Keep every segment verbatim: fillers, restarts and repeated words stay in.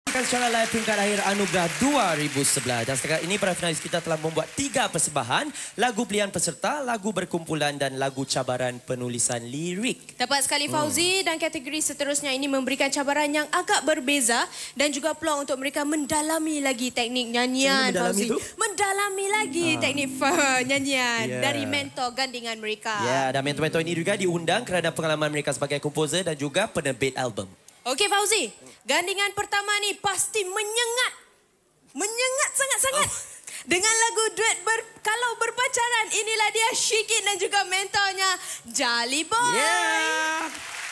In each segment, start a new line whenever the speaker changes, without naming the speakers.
Secara live tingkat akhir Anugerah dua ribu sebelas. Dan setakat ini para finalis kita telah membuat tiga persembahan. Lagu pilihan peserta, lagu berkumpulan dan lagu cabaran penulisan lirik.
Tepat sekali Fauzi, hmm. dan kategori seterusnya ini memberikan cabaran yang agak berbeza dan juga peluang untuk mereka mendalami lagi teknik nyanyian.
Mendalami
Fauzi.
itu?
Mendalami lagi ha. teknik nyanyian yeah. dari mentor gandingan mereka.
Ya, yeah, dan mentor-mentor ini juga diundang kerana pengalaman mereka sebagai komposer dan juga penerbit album.
Okey Fauzi, gandingan pertama ni pasti menyengat. Menyengat sangat-sangat. Oh. Dengan lagu duet ber, kalau berpacaran, inilah dia Syikin dan juga mentornya Jali Boy.
Yeah.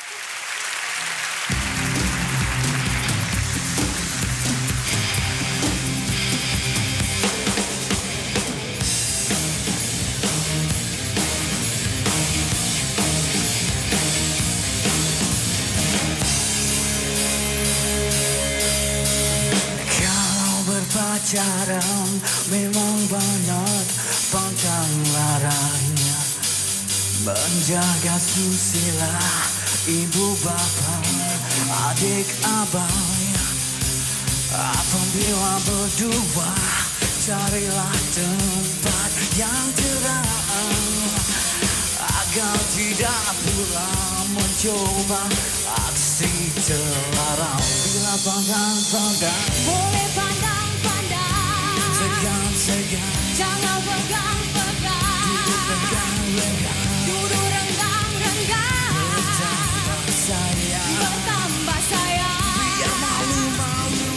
Pacaran memang banyak pantang larangnya, menjaga susila ibu bapa adik abang. Apabila berdua carilah tempat yang terang agar tidak pula mencoba aksi terlarang. Bila pandang-pandang
boleh pandang
segan-segan,
jangan pegang-pegang,
duduk renggang-renggang,
duduk renggang-renggang,
bertambah sayang,
bertambah sayang,
biar malu-malu,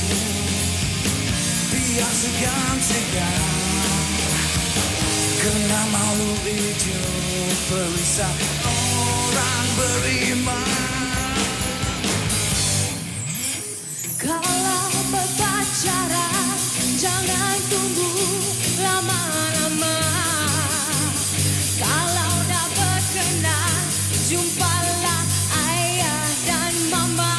biar segan-segan, kena malu itu perisai orang beriman.
Kalau berpacaran jangan tunggu lama-lama. Kalau dah berkenan, jumpalah ayah dan mama.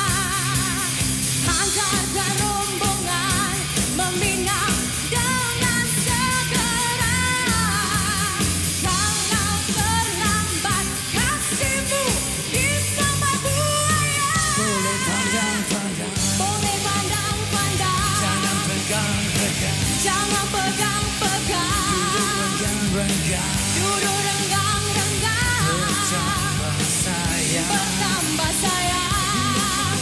Hantarkan rombongan meminang dengan segera. Kalau terlambat, kasihmu disama buaya.
Boleh pandang-pandang,
boleh pandang-pandang,
jangan pegang-pegang,
jangan pegang-pegang,
duduk renggang-renggang,
duduk renggang-renggang,
bertambah sayang,
bertambah sayang,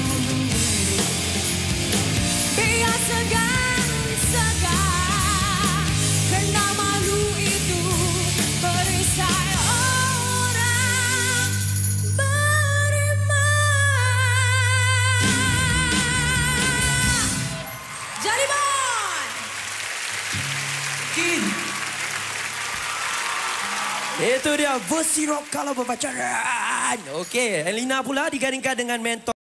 biar segan-segan, kena malu itu perisai orang beriman. Jali Boy!
Kin. Itu dia versi rock kalau berpacaran. Okey, Elina pula digandingkan dengan mentor